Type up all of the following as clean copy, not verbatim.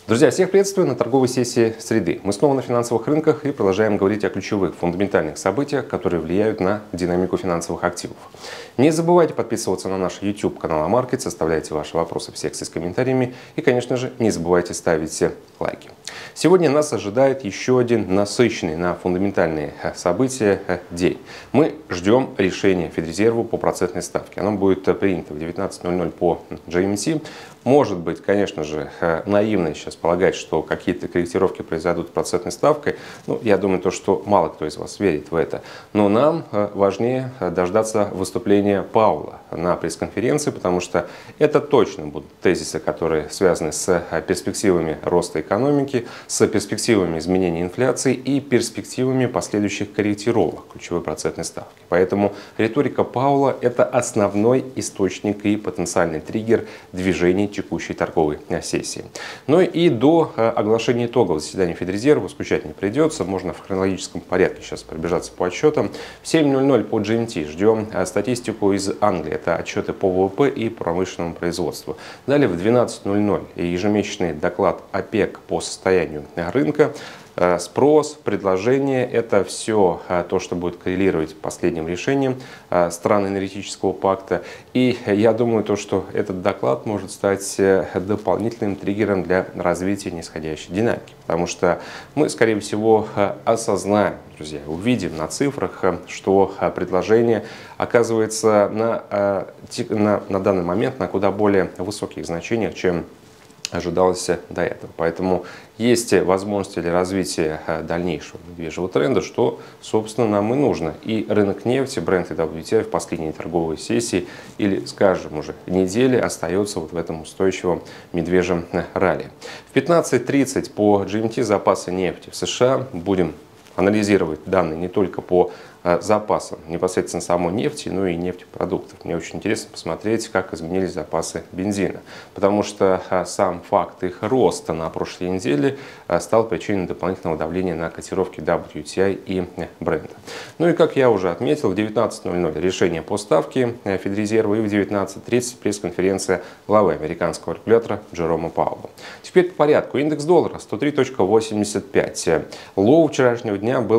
Друзья, всех приветствую на торговой сессии среды. Мы снова на финансовых рынках и продолжаем говорить о ключевых фундаментальных событиях, которые влияют на динамику финансовых активов. Не забывайте подписываться на наш YouTube канал Амаркетс, оставляйте ваши вопросы в секции с комментариями и, конечно же, не забывайте ставить лайки. Сегодня нас ожидает еще один насыщенный на фундаментальные события день. Мы ждем решения Федрезерва по процентной ставке. Оно будет принято в 19:00 по GMT. Может быть, конечно же, наивно сейчас полагать, что какие-то корректировки произойдут с процентной ставкой. Я думаю, что мало кто из вас верит в это. Но нам важнее дождаться выступления Пауэлла на пресс-конференции, потому что это точно будут тезисы, которые связаны с перспективами роста экономики, с перспективами изменения инфляции и перспективами последующих корректировок ключевой процентной ставки. Поэтому риторика Пауэлла – это основной источник и потенциальный триггер движений текущей торговой сессии. Ну и до оглашения итогов заседания Федрезерва скучать не придется. Можно в хронологическом порядке сейчас пробежаться по отчетам. В 7:00 по GMT ждем статистику из Англии. Это отчеты по ВВП и промышленному производству. Далее в 12:00 ежемесячный доклад ОПЕК по состоянию рынка. Спрос, предложение – это все то, что будет коррелировать с последним решением стран энергетического пакта. И я думаю, что этот доклад может стать дополнительным триггером для развития нисходящей динамики. Потому что мы, скорее всего, осознаем, друзья, увидим на цифрах, что предложение оказывается на данный момент на куда более высоких значениях, чем ожидалось до этого. Поэтому есть возможности для развития дальнейшего медвежьего тренда, что, собственно, нам и нужно. И рынок нефти, Brent и WTI в последней торговой сессии или, скажем, уже недели остается в этом устойчивом медвежьем ралли. В 15:30 по GMT запасы нефти в США. Будем анализировать данные не только по запасам непосредственно самой нефти, но и нефтепродуктов. Мне очень интересно посмотреть, как изменились запасы бензина, потому что сам факт их роста на прошлой неделе стал причиной дополнительного давления на котировки WTI и Brent. Ну и как я уже отметил, в 19:00 решение по ставке Федрезерва и в 19:30 пресс-конференция главы американского регулятора Джерома Пауэлла. Теперь по порядку. Индекс доллара 103.85. Лоу вчерашнего дня был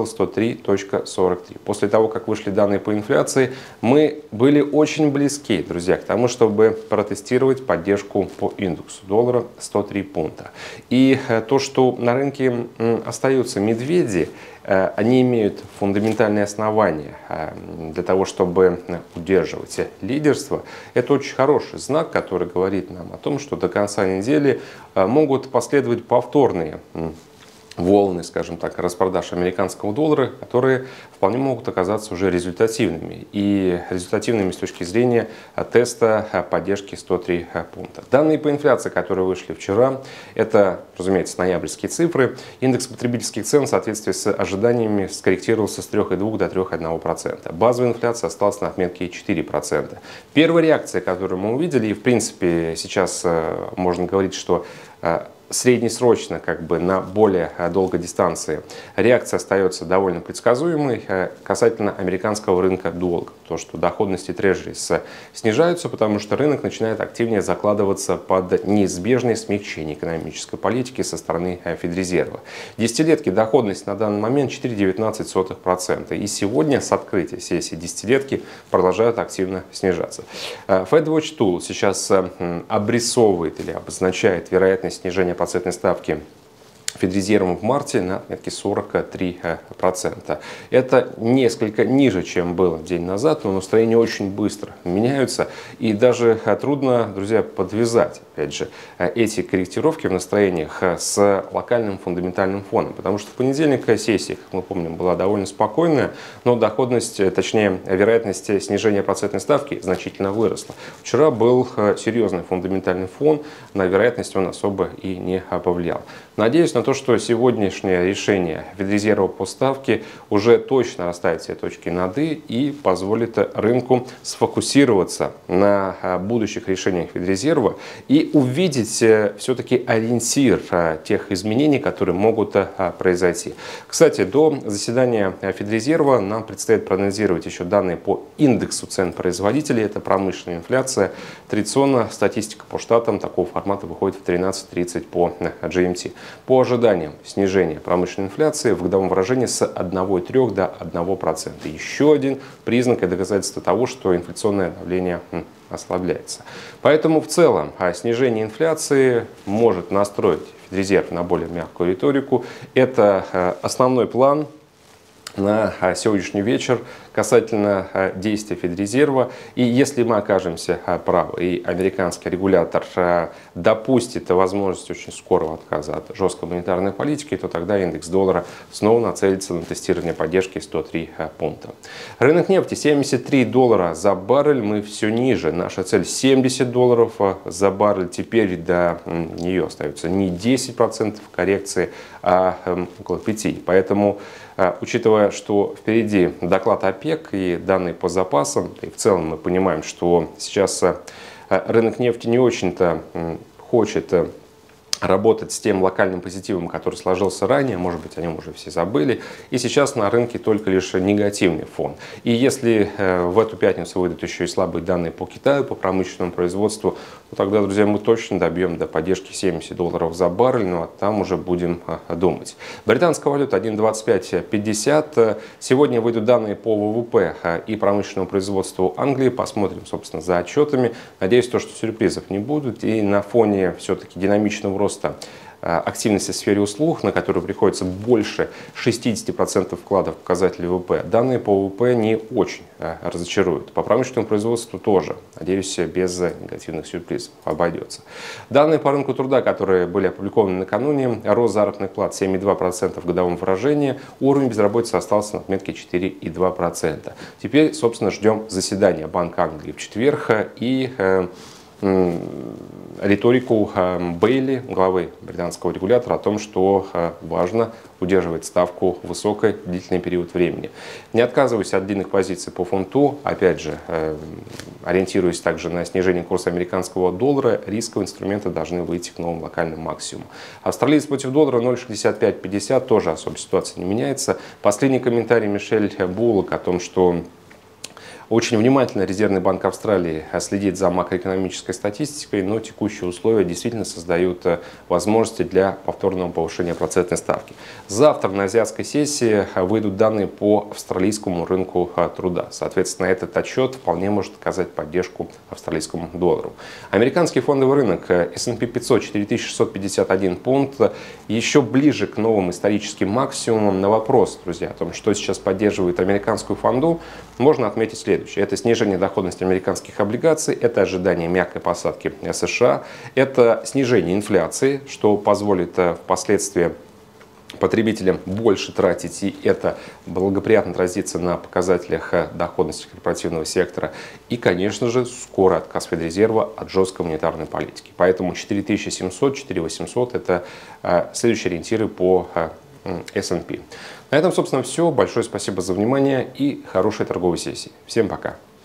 103.43. После того, как вышли данные по инфляции, мы были очень близки, друзья, к тому, чтобы протестировать поддержку по индексу доллара 103 пункта. И то, что на рынке остаются медведи, они имеют фундаментальные основания для того, чтобы удерживать лидерство. Это очень хороший знак, который говорит нам о том, что до конца недели могут последовать повторные волны, скажем так, распродаж американского доллара, которые вполне могут оказаться уже результативными. И результативными с точки зрения теста поддержки 103 пункта. Данные по инфляции, которые вышли вчера, это, разумеется, ноябрьские цифры. Индекс потребительских цен в соответствии с ожиданиями скорректировался с 3,2 до 3,1%. Базовая инфляция осталась на отметке 4%. Первая реакция, которую мы увидели, и в принципе сейчас можно говорить, что среднесрочно, на более долгой дистанции, реакция остается довольно предсказуемой касательно американского рынка долга. То, что доходности трежерис снижаются, потому что рынок начинает активнее закладываться под неизбежное смягчение экономической политики со стороны Федрезерва. Десятилетки доходность на данный момент 4,19%. И сегодня с открытия сессии десятилетки продолжают активно снижаться. FedWatch Tool сейчас обрисовывает или обозначает вероятность снижения процентной ставки Федрезервом в марте на отметке 43%. Это несколько ниже, чем было день назад, но настроения очень быстро меняются. И даже трудно, друзья, подвязать, опять же, эти корректировки в настроениях с локальным фундаментальным фоном. Потому что в понедельник сессия, как мы помним, была довольно спокойная, но доходность, точнее, вероятность снижения процентной ставки значительно выросла. Вчера был серьезный фундаментальный фон, на вероятность он особо и не повлиял. Надеюсь на то, что сегодняшнее решение Федрезерва по ставке уже точно расставит все точки над «и» и позволит рынку сфокусироваться на будущих решениях Федрезерва и увидеть все-таки ориентир тех изменений, которые могут произойти. Кстати, до заседания Федрезерва нам предстоит проанализировать еще данные по индексу цен производителей. Это промышленная инфляция. Традиционно статистика по штатам такого формата выходит в 13:30 по GMT. По ожиданиям снижения промышленной инфляции в годовом выражении с 1,3 до 1%. Еще один признак и доказательство того, что инфляционное давление ослабляется. Поэтому в целом снижение инфляции может настроить Федрезерв на более мягкую риторику. Это основной план на сегодняшний вечер касательно действия Федрезерва. И если мы окажемся правы, и американский регулятор допустит возможность очень скорого отказа от жесткой монетарной политики, то тогда индекс доллара снова нацелится на тестирование поддержки 103 пункта. Рынок нефти $73 за баррель, мы все ниже. Наша цель $70 за баррель. Теперь до нее остается не 10% коррекции, а около 5%. Поэтому, учитывая, что впереди доклад ОПЕК и данные по запасам, и в целом мы понимаем, что сейчас рынок нефти не очень-то хочет работать с тем локальным позитивом, который сложился ранее, может быть, о нем уже все забыли, и сейчас на рынке только лишь негативный фон. И если в эту пятницу выйдут еще и слабые данные по Китаю, по промышленному производству, то тогда, друзья, мы точно добьем до поддержки $70 за баррель, ну а там уже будем думать. Британская валюта 1,2550. Сегодня выйдут данные по ВВП и промышленному производству Англии. Посмотрим, собственно, за отчетами. Надеюсь, что сюрпризов не будут. И на фоне все-таки динамичного роста активности в сфере услуг, на которую приходится больше 60% вкладов в показатели ВВП, данные по ВВП не очень разочаруют. По промышленному производству тоже, надеюсь, без негативных сюрпризов обойдется. Данные по рынку труда, которые были опубликованы накануне, рост заработных плат 7,2% в годовом выражении, уровень безработицы остался на отметке 4,2%. Теперь, собственно, ждем заседания Банка Англии в четверг и риторику Бейли, главы британского регулятора, о том, что важно удерживать ставку высокой длительный период времени. Не отказываюсь от длинных позиций по фунту, опять же, ориентируясь также на снижение курса американского доллара, рисковые инструменты должны выйти к новым локальным максимумам. Австралиец против доллара 0,6550, тоже особо ситуация не меняется. Последний комментарий Мишель Буллок о том, что очень внимательно Резервный банк Австралии следит за макроэкономической статистикой, но текущие условия действительно создают возможности для повторного повышения процентной ставки. Завтра на азиатской сессии выйдут данные по австралийскому рынку труда. Соответственно, этот отчет вполне может оказать поддержку австралийскому доллару. Американский фондовый рынок S&P 500 4651 пункт, еще ближе к новым историческим максимумам. На вопрос, друзья, о том, что сейчас поддерживает американскую фонду, можно отметить следующее. Это снижение доходности американских облигаций, это ожидание мягкой посадки США, это снижение инфляции, что позволит впоследствии потребителям больше тратить, и это благоприятно отразится на показателях доходности корпоративного сектора. И, конечно же, скоро отказ Федрезерва от жесткой монетарной политики. Поэтому 4700, 4800 – это следующие ориентиры по S&P. На этом, собственно, все. Большое спасибо за внимание и хорошей торговой сессии. Всем пока!